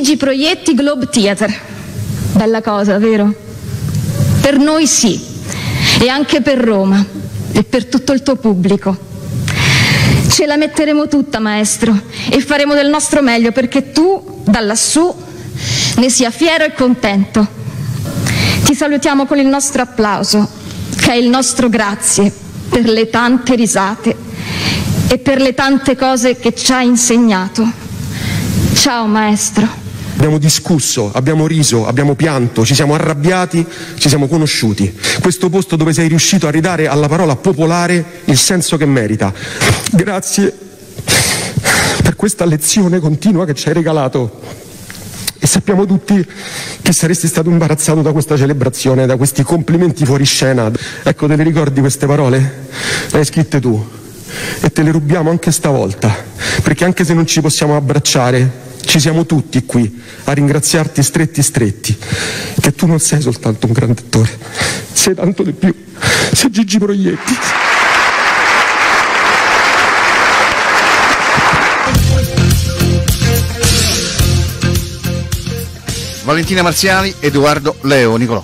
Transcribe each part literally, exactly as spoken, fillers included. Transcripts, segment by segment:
Gigi Proietti Globe Theatre. Bella cosa, vero? Per noi sì, e anche per Roma e per tutto il tuo pubblico. Ce la metteremo tutta, maestro, e faremo del nostro meglio perché tu, da lassù, ne sia fiero e contento. Ti salutiamo con il nostro applauso, che è il nostro grazie per le tante risate e per le tante cose che ci ha insegnato. Ciao, maestro. Abbiamo discusso, abbiamo riso, abbiamo pianto, ci siamo arrabbiati, ci siamo conosciuti. Questo posto dove sei riuscito a ridare alla parola popolare il senso che merita. Grazie per questa lezione continua che ci hai regalato. E sappiamo tutti che saresti stato imbarazzato da questa celebrazione, da questi complimenti fuori scena. Ecco, te le ricordi queste parole? Le hai scritte tu. E te le rubiamo anche stavolta, perché anche se non ci possiamo abbracciare, ci siamo tutti qui a ringraziarti stretti stretti, che tu non sei soltanto un grande attore, sei tanto di più, sei Gigi Proietti. Valentina Marziali, Edoardo Leo. Nicolò.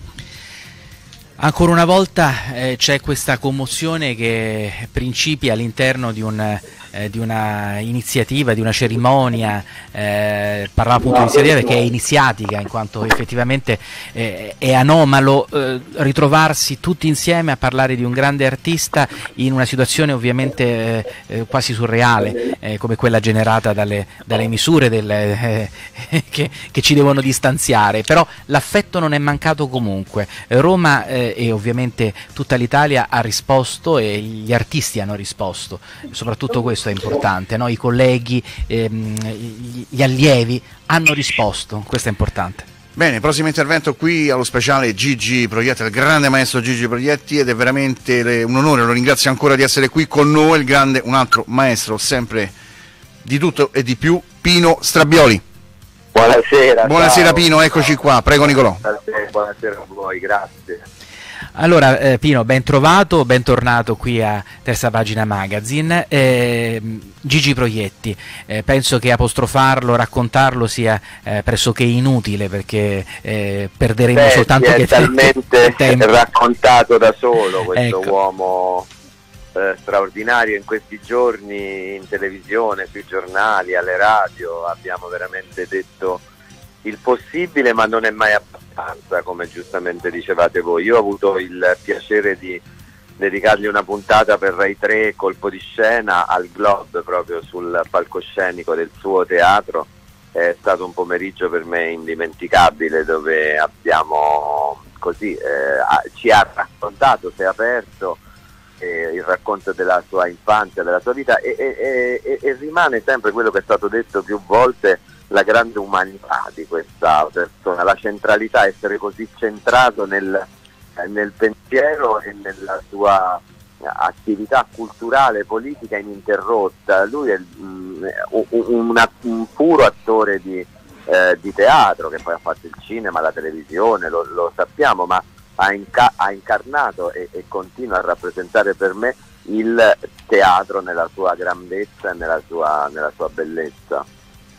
Ancora una volta eh, c'è questa commozione che principia all'interno di, un, eh, di una iniziativa, di una cerimonia, eh, parlava appunto di iniziativa perché è iniziatica, in quanto effettivamente eh, è anomalo eh, ritrovarsi tutti insieme a parlare di un grande artista in una situazione ovviamente eh, quasi surreale, eh, come quella generata dalle, dalle misure del, eh, che, che ci devono distanziare, però l'affetto non è mancato comunque. Roma eh, e ovviamente tutta l'Italia ha risposto e gli artisti hanno risposto, soprattutto questo è importante, no? I colleghi, ehm, gli allievi hanno risposto, questo è importante. Bene, prossimo intervento qui allo speciale Gigi Proietti, il grande maestro Gigi Proietti, ed è veramente le, un onore, lo ringrazio ancora di essere qui con noi, il grande, un altro maestro sempre di tutto e di più, Pino Strabioli. Buonasera. Buonasera ciao. Pino, eccoci qua, prego Nicolò. Buonasera a voi, grazie. Allora eh, Pino, ben trovato, bentornato qui a Terza Pagina Magazine. eh, Gigi Proietti, eh, penso che apostrofarlo, raccontarlo sia eh, pressoché inutile, perché eh, perderemo Beh, soltanto si è che talmente tempo. raccontato da solo questo Ecco. uomo eh, straordinario in questi giorni, in televisione, sui giornali, alle radio. Abbiamo veramente detto il possibile, ma non è mai abbastanza, come giustamente dicevate voi. Io ho avuto il piacere di dedicargli una puntata per Rai tre, colpo di scena, al Globe, proprio sul palcoscenico del suo teatro. È stato un pomeriggio per me indimenticabile, dove abbiamo così eh, ci ha raccontato, si è aperto eh, il racconto della sua infanzia, della sua vita, e, e, e, e rimane sempre quello che è stato detto più volte, la grande umanità di questa persona, la centralità, essere così centrato nel, nel pensiero e nella sua attività culturale, politica ininterrotta. Lui è mh, un, un puro attore di, eh, di teatro, che poi ha fatto il cinema, la televisione, lo, lo sappiamo, ma ha, inca- ha incarnato e, e continua a rappresentare per me il teatro nella sua grandezza e nella sua, nella sua bellezza.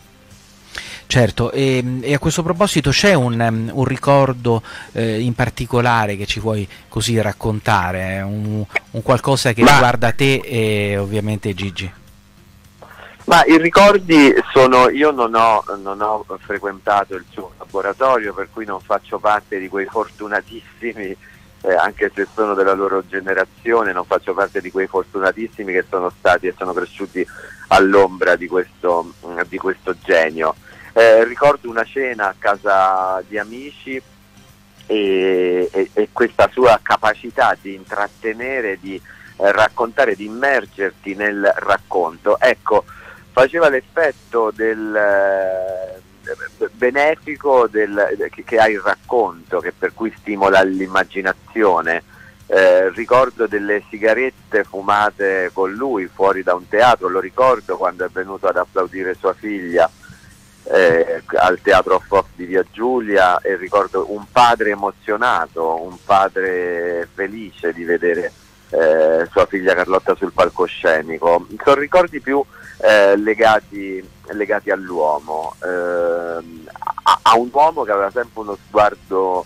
Certo, e, e a questo proposito c'è un, um, un ricordo eh, in particolare che ci vuoi così raccontare, eh? un, un qualcosa che Ma... riguarda te e ovviamente Gigi? Ma i ricordi sono, io non ho, non ho frequentato il suo laboratorio, per cui non faccio parte di quei fortunatissimi, eh, anche se sono della loro generazione, non faccio parte di quei fortunatissimi che sono stati e sono cresciuti all'ombra di questo, di questo genio. Eh, ricordo una cena a casa di amici e, e, e questa sua capacità di intrattenere, di eh, raccontare, di immergerti nel racconto, ecco, faceva l'effetto del eh, benefico del, che, che ha il racconto, che per cui stimola l'immaginazione. Eh, ricordo delle sigarette fumate con lui fuori da un teatro, lo ricordo quando è venuto ad applaudire sua figlia Eh, al Teatro Off Off di Via Giulia, e ricordo un padre emozionato, un padre felice di vedere eh, sua figlia Carlotta sul palcoscenico. Sono ricordi più eh, legati, legati all'uomo, eh, a, a un uomo che aveva sempre uno sguardo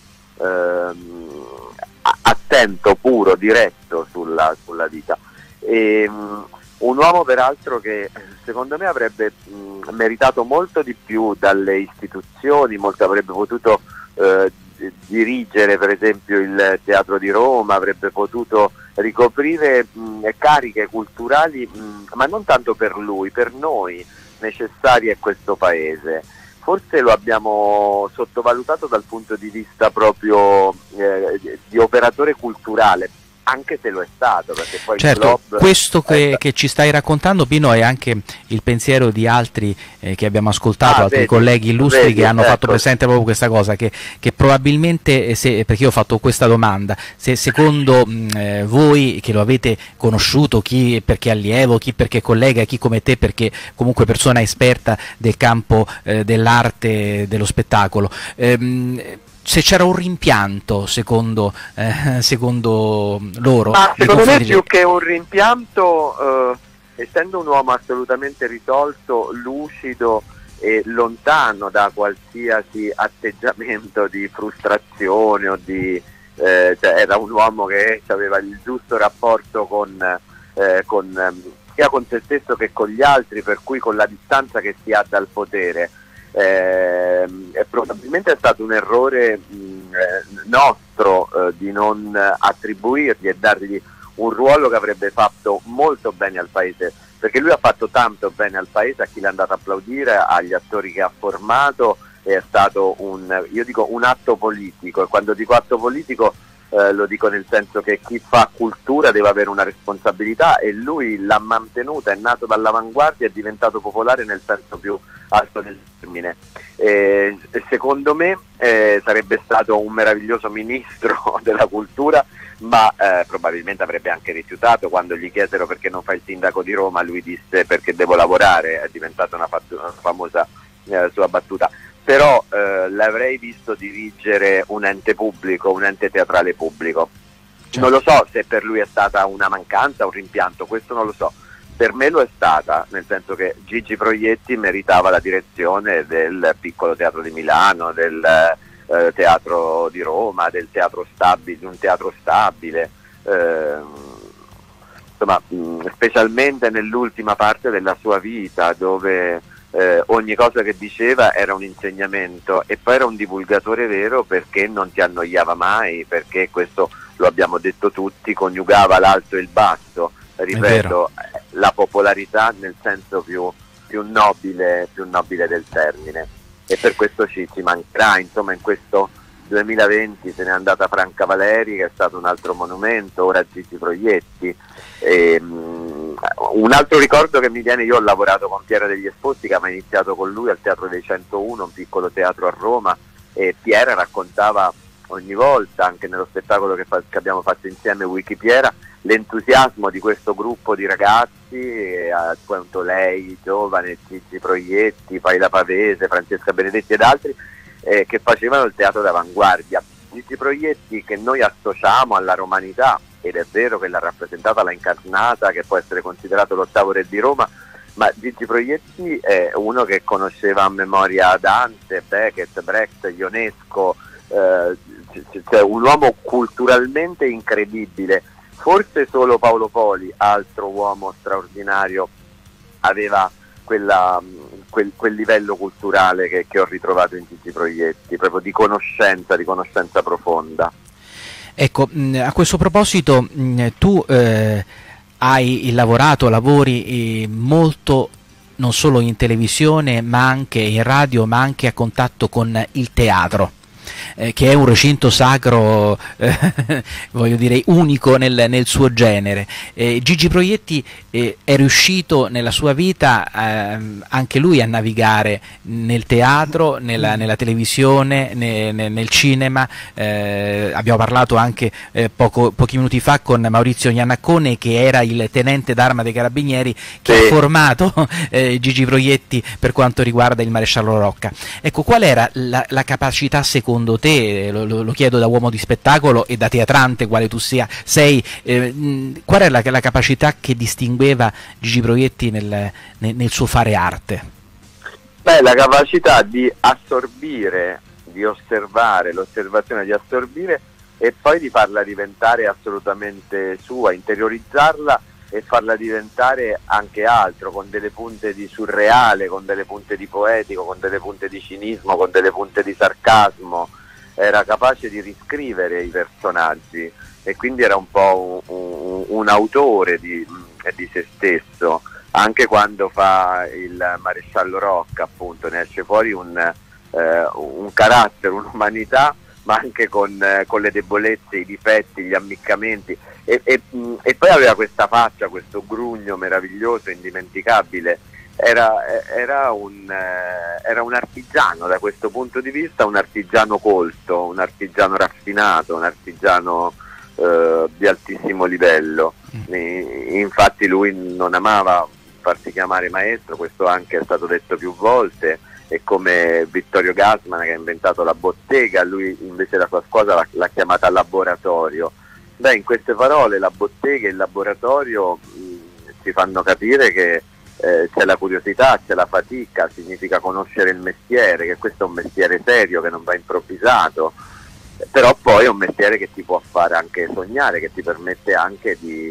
eh, attento, puro, diretto sulla, sulla vita. E, um, un uomo peraltro che secondo me avrebbe mh, meritato molto di più dalle istituzioni, molto avrebbe potuto eh, dirigere per esempio il Teatro di Roma, avrebbe potuto ricoprire mh, cariche culturali, mh, ma non tanto per lui, per noi necessarie a questo paese. Forse lo abbiamo sottovalutato dal punto di vista proprio eh, di operatore culturale, anche se lo è stato, perché poi certo, il club questo che, è... che ci stai raccontando, Pino, è anche il pensiero di altri eh, che abbiamo ascoltato, ah, altri vedi, colleghi illustri vedi, che hanno ecco. fatto presente proprio questa cosa, che, che probabilmente, se, perché io ho fatto questa domanda, se secondo mh, eh, voi che lo avete conosciuto, chi perché allievo, chi perché collega, chi come te perché comunque persona esperta del campo eh, dell'arte, dello spettacolo, ehm, se c'era un rimpianto secondo, eh, secondo loro. Ma secondo me di... più che un rimpianto, eh, essendo un uomo assolutamente risolto, lucido e lontano da qualsiasi atteggiamento di frustrazione o di eh, cioè era un uomo che aveva il giusto rapporto con, eh, con sia con se stesso che con gli altri, per cui con la distanza che si ha dal potere. Eh, e probabilmente è stato un errore mh, eh, nostro eh, di non attribuirgli e dargli un ruolo che avrebbe fatto molto bene al paese, perché lui ha fatto tanto bene al paese, a chi l'è andato a applaudire, agli attori che ha formato, è stato un, io dico un atto politico, e quando dico atto politico eh, lo dico nel senso che chi fa cultura deve avere una responsabilità, e lui l'ha mantenuta, è nato dall'avanguardia, è diventato popolare nel senso più alto del termine. Eh, secondo me eh, sarebbe stato un meraviglioso ministro della cultura, ma eh, probabilmente avrebbe anche rifiutato. Quando gli chiesero perché non fa il sindaco di Roma, lui disse perché devo lavorare, è diventata una, fat- una famosa eh, sua battuta. Però eh, l'avrei visto dirigere un ente pubblico, un ente teatrale pubblico. Certo. Non lo so se per lui è stata una mancanza, un rimpianto, questo non lo so. Per me lo è stata, nel senso che Gigi Proietti meritava la direzione del Piccolo Teatro di Milano, del eh, Teatro di Roma, del teatro stabile, di un teatro stabile, eh, insomma, mh, specialmente nell'ultima parte della sua vita, dove eh, ogni cosa che diceva era un insegnamento, e poi era un divulgatore vero, perché non ti annoiava mai, perché questo lo abbiamo detto tutti, coniugava l'alto e il basso. Ripeto, la popolarità nel senso più, più nobile più nobile del termine, e per questo ci, ci mancherà. Insomma, in questo duemilaventi se n'è andata Franca Valeri, che è stato un altro monumento, ora Gigi Proietti. E, um, un altro ricordo che mi viene, io ho lavorato con Piera degli Esposti, che aveva iniziato con lui al Teatro dei centouno, un piccolo teatro a Roma, e Piera raccontava ogni volta, anche nello spettacolo che, fa, che abbiamo fatto insieme, Wiki Piera, l'entusiasmo di questo gruppo di ragazzi, a quanto lei, giovane, Gigi Proietti, Paila Pavese, Francesca Benedetti ed altri, eh, che facevano il teatro d'avanguardia. Gigi Proietti, che noi associamo alla romanità, ed è vero che l'ha rappresentata, l'ha incarnata, che può essere considerato l'ottavo re di Roma, ma Gigi Proietti è uno che conosceva a memoria Dante, Beckett, Brecht, Ionesco, eh, cioè un uomo culturalmente incredibile. Forse solo Paolo Poli, altro uomo straordinario, aveva quella, quel, quel livello culturale che, che ho ritrovato in Gigi Proietti, proprio di conoscenza, di conoscenza profonda. Ecco, a questo proposito tu eh, hai lavorato, lavori eh, molto non solo in televisione ma anche in radio, ma anche a contatto con il teatro. Eh, che è un recinto sacro, eh, voglio dire, unico nel, nel suo genere. Eh, Gigi Proietti eh, è riuscito nella sua vita eh, anche lui a navigare nel teatro, nella, nella televisione, ne, ne, nel cinema. Eh, abbiamo parlato anche eh, poco, pochi minuti fa con Maurizio Iannaccone, che era il tenente d'arma dei Carabinieri, che sì. ha formato eh, Gigi Proietti per quanto riguarda il maresciallo Rocca. Ecco, qual era la, la capacità seconda secondo te, lo, lo chiedo da uomo di spettacolo e da teatrante quale tu sia, sei, eh, mh, qual è la, la capacità che distingueva Gigi Proietti nel, nel, nel suo fare arte? Beh, la capacità di assorbire, di osservare, l'osservazione di assorbire e poi di farla diventare assolutamente sua, interiorizzarla e farla diventare anche altro, con delle punte di surreale, con delle punte di poetico, con delle punte di cinismo, con delle punte di sarcasmo. Era capace di riscrivere i personaggi e quindi era un po' un, un, un autore di, di se stesso. Anche quando fa il maresciallo Rocca, appunto, ne esce fuori un, eh, un carattere, un'umanità, ma anche con, eh, con le debolezze, i difetti, gli ammiccamenti, e, e, mh, e poi aveva questa faccia, questo grugno meraviglioso, indimenticabile. Era, era, un, eh, era un artigiano da questo punto di vista, un artigiano colto, un artigiano raffinato, un artigiano eh, di altissimo livello. E, infatti lui non amava farsi chiamare maestro, questo anche è stato detto più volte, e come Vittorio Gassman che ha inventato la bottega, lui invece la sua scuola l'ha, l'ha chiamata laboratorio. Beh, in queste parole la bottega e il laboratorio mh, ci fanno capire che eh, c'è la curiosità, c'è la fatica, significa conoscere il mestiere, che questo è un mestiere serio che non va improvvisato, però poi è un mestiere che ti può fare anche sognare, che ti permette anche di,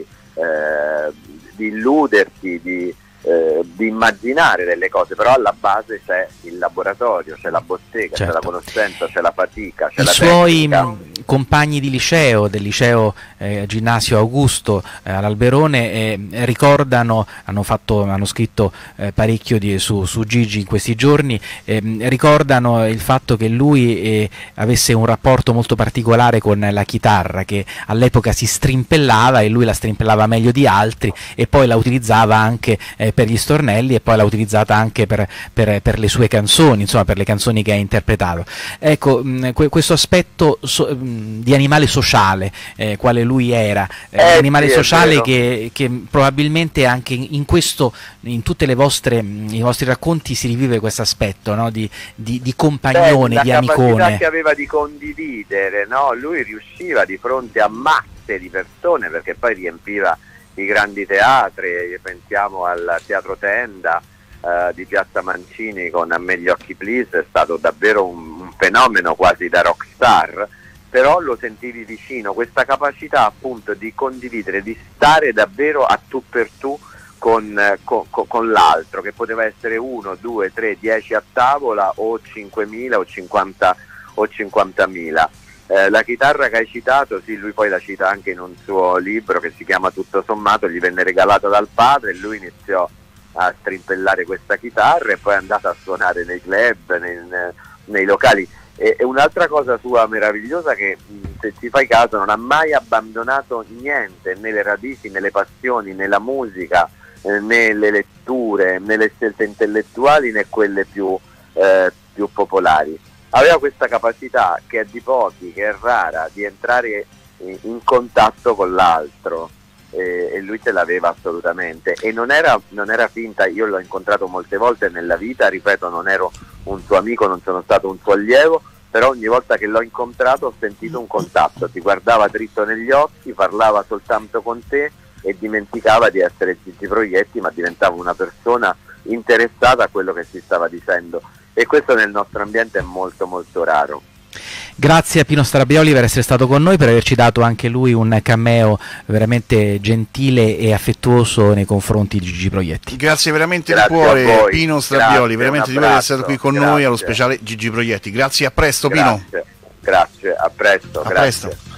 eh, di illuderti, di Eh, di immaginare delle cose, però alla base c'è il laboratorio, c'è la bottega, certo. C'è la conoscenza, c'è la fatica, c'è I la suoi tecnica. mh, compagni di liceo, del liceo eh, Ginnasio Augusto eh, all'Alberone, eh, ricordano, hanno, fatto, hanno scritto eh, parecchio di, su, su Gigi in questi giorni, eh, ricordano il fatto che lui eh, avesse un rapporto molto particolare con la chitarra, che all'epoca si strimpellava e lui la strimpellava meglio di altri e poi la utilizzava anche eh, per gli stornelli e poi l'ha utilizzata anche per, per, per le sue canzoni, insomma per le canzoni che ha interpretato. Ecco, mh, questo aspetto so, mh, di animale sociale, eh, quale lui era, eh, eh, animale sì, sociale che, che probabilmente anche in questo, in tutte le vostre, i vostri racconti si rivive questo aspetto, no? di, di, di compagnone, Beh, di amicone. La capacità che aveva di condividere, no? Lui riusciva di fronte a masse di persone, perché poi riempiva i grandi teatri, pensiamo al Teatro Tenda eh, di Piazza Mancini con A me gli occhi please, è stato davvero un, un fenomeno quasi da rockstar, però lo sentivi vicino, questa capacità appunto di condividere, di stare davvero a tu per tu con, con, con l'altro, che poteva essere uno, due, tre, dieci a tavola o cinquemila o cinquanta o cinquantamila. Eh, la chitarra che hai citato, sì, lui poi la cita anche in un suo libro che si chiama Tutto sommato, gli venne regalata dal padre e lui iniziò a strimpellare questa chitarra e poi è andato a suonare nei club, nei, nei locali. E, e un'altra cosa sua meravigliosa che, se ci fai caso, non ha mai abbandonato niente, né le radici, né le passioni, né la musica, eh, né le letture, né le scelte intellettuali, né quelle più, eh, più popolari. Aveva questa capacità, che è di pochi, che è rara, di entrare in contatto con l'altro, e, e lui ce l'aveva assolutamente, e non era, non era finta. Io l'ho incontrato molte volte nella vita, ripeto, non ero un suo amico, non sono stato un suo allievo, però ogni volta che l'ho incontrato ho sentito un contatto, ti guardava dritto negli occhi, parlava soltanto con te e dimenticava di essere Gigi Proietti, ma diventava una persona interessata a quello che si stava dicendo. E questo nel nostro ambiente è molto molto raro. Grazie a Pino Strabioli per essere stato con noi, per averci dato anche lui un cameo veramente gentile e affettuoso nei confronti di Gigi Proietti. Grazie veramente Grazie di cuore Pino Pino Strabioli, Grazie, veramente di aver essere qui con grazie. noi allo speciale Gigi Proietti. Grazie, a presto Grazie. Pino. Grazie, a presto. A grazie. presto.